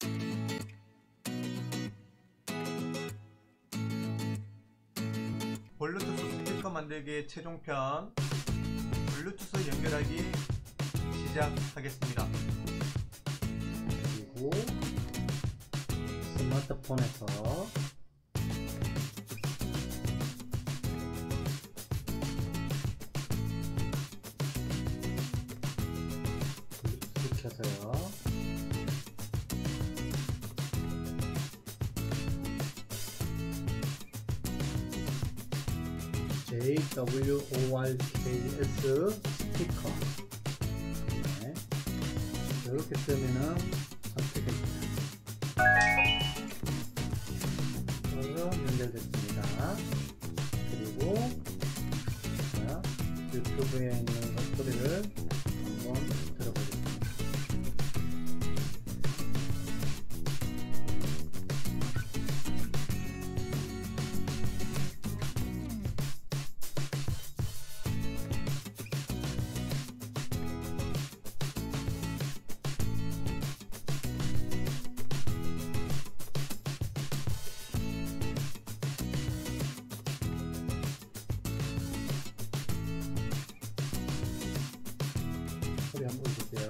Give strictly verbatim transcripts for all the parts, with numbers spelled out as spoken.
블루투스 스피커 만들기의 최종편 블루투스 연결하기 시작하겠습니다. 그리고 스마트폰에서 블루투스 켜서요. 제이 더블유 오 알 케이 에스 스피커, 네, 이렇게 뜨면은 선택됩니다. 그래서 연결됐습니다. 그리고 자, 유튜브에 있는 소리를 한번 들어보겠습니다. 소리 한번 주세요.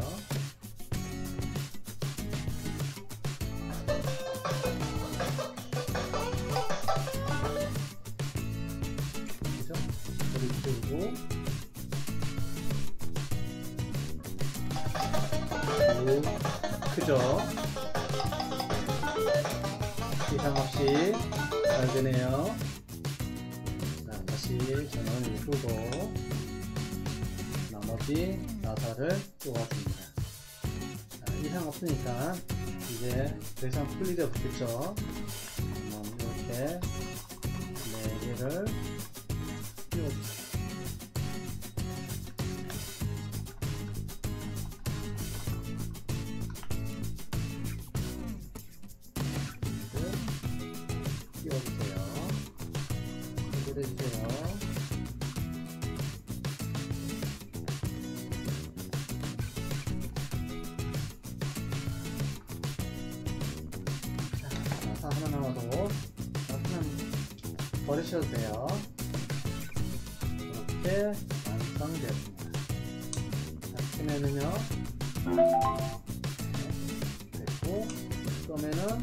그죠? 소리 키우고 오, 크죠? 이상 없이 잘 되네요. 자, 다시 전원을 끄고 나머지 나사를 쪼았습니다. 자, 이상 없으니까 이제 더 이상 풀 일이 없겠죠. 이렇게 네 개를 끼워주세요. 끼워주세요. 연결해주세요. 하나 남아도 그냥 버리셔도 돼요. 이렇게 완성되었습니다. 자, 끄면은요, 됐고, 끄면은,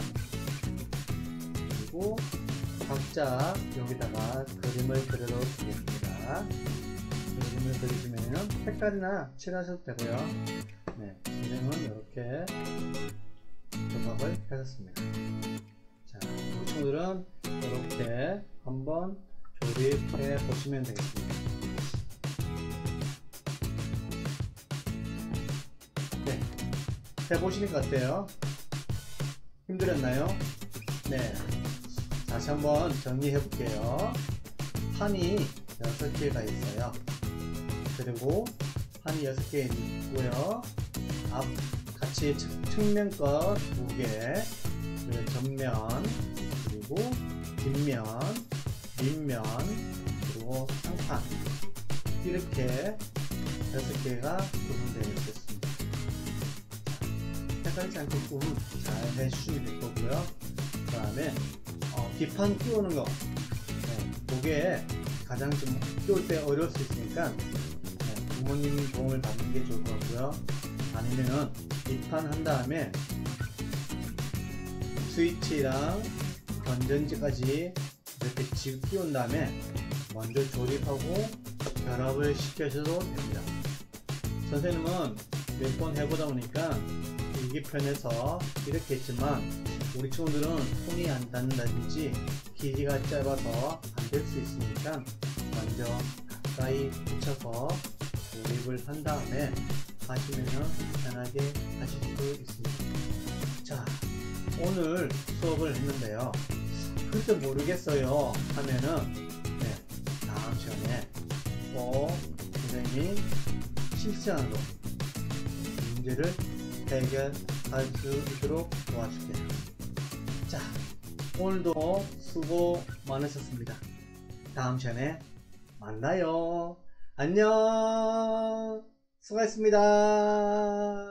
그리고 각자 여기다가 그림을 그려도 되겠습니다. 그림을 그리시면은 색깔이나 칠하셔도 되고요. 네, 그림은 이렇게 조각을 해줬습니다. 자, 우리 친구들은 이렇게 한번 조립해 보시면 되겠습니다. 네, 해보시니까 어때요? 힘들었나요? 네, 다시 한번 정리해 볼게요. 판이 여섯 개가 있어요. 그리고 판이 여섯 개 있고요. 앞 같이 측면 것 두 개, 그리고 전면, 그리고 뒷면, 밑면, 그리고 상판, 이렇게 여섯 개가 구성되어 있겠습니다. 헷갈리지 않게끔 잘 해주시면 될 거고요. 그 다음에 어, 뒷판 끼우는 거, 네, 그게 가장 좀 끼울 때 어려울 수 있으니까 네, 부모님 도움을 받는 게 좋을 것 같고요. 아니면은 뒷판 한 다음에 스위치랑 건전지까지 이렇게 집 끼운 다음에 먼저 조립하고 결합을 시켜줘도 됩니다. 선생님은 몇 번 해보다 보니까 이게 편해서 이렇게 했지만 우리 친구들은 손이 안 닿는다든지 길이가 짧아서 안 될 수 있으니까 먼저 가까이 붙여서 조립을 한 다음에 하시면 편하게 하실 수 있습니다. 자, 오늘 수업을 했는데요. 글쎄 모르겠어요 하면은 네, 다음 시간에 꼭 선생님이 실시간으로 문제를 해결할 수 있도록 도와줄게요. 자, 오늘도 수고 많으셨습니다. 다음 시간에 만나요. 안녕. 수고하셨습니다.